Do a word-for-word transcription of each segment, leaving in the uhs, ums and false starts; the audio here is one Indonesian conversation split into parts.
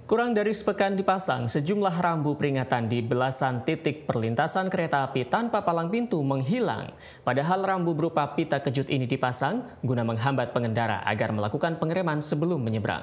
Kurang dari sepekan dipasang, sejumlah rambu peringatan di belasan titik perlintasan kereta api tanpa palang pintu menghilang. Padahal rambu berupa pita kejut ini dipasang guna menghambat pengendara agar melakukan pengereman sebelum menyeberang.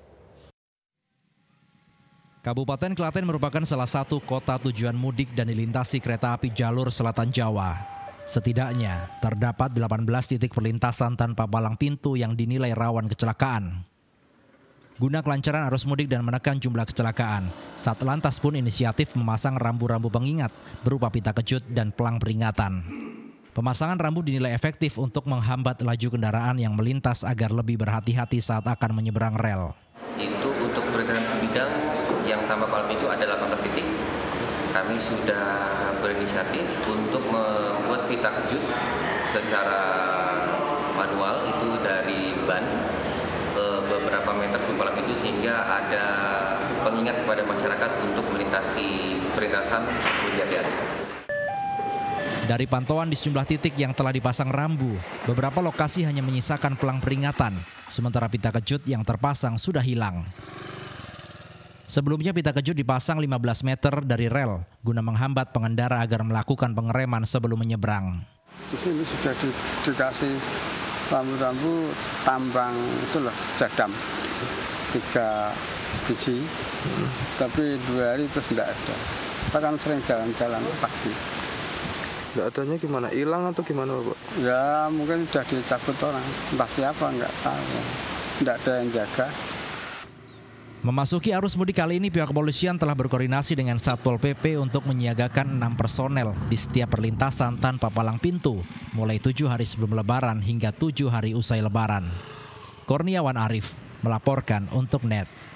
Kabupaten Klaten merupakan salah satu kota tujuan mudik dan dilintasi kereta api jalur selatan Jawa. Setidaknya terdapat delapan belas titik perlintasan tanpa palang pintu yang dinilai rawan kecelakaan. Guna kelancaran arus mudik dan menekan jumlah kecelakaan, Satlantas pun inisiatif memasang rambu-rambu pengingat berupa pita kejut dan pelang peringatan. Pemasangan rambu dinilai efektif untuk menghambat laju kendaraan yang melintas agar lebih berhati-hati saat akan menyeberang rel. Itu untuk peringatan sebidang yang tanpa palang pintu ada delapan belas titik. Kami sudah berinisiatif untuk membuat pita kejut secara manual itu dari ban beberapa meter sebelum palang pintu sehingga ada pengingat kepada masyarakat untuk melintasi perlintasan lebih hati-hati. Dari pantauan di sejumlah titik yang telah dipasang rambu, beberapa lokasi hanya menyisakan pelang peringatan, sementara pita kejut yang terpasang sudah hilang. Sebelumnya pita kejut dipasang lima belas meter dari rel guna menghambat pengendara agar melakukan pengereman sebelum menyeberang. Di sini sudah di, dikasih rambu-rambu tambang itu loh, jadam tiga biji, hmm. tapi dua hari terus tidak ada. Kita kan sering jalan-jalan pagi. Tidak adanya gimana? Hilang atau gimana, Pak? Ya mungkin sudah dicabut orang, entah siapa nggak tahu. Tidak ada yang jaga. Memasuki arus mudik kali ini, pihak kepolisian telah berkoordinasi dengan Satpol P P untuk menyiagakan enam personel di setiap perlintasan tanpa palang pintu, mulai tujuh hari sebelum Lebaran hingga tujuh hari usai Lebaran. Kurniawan Arif melaporkan untuk N E T.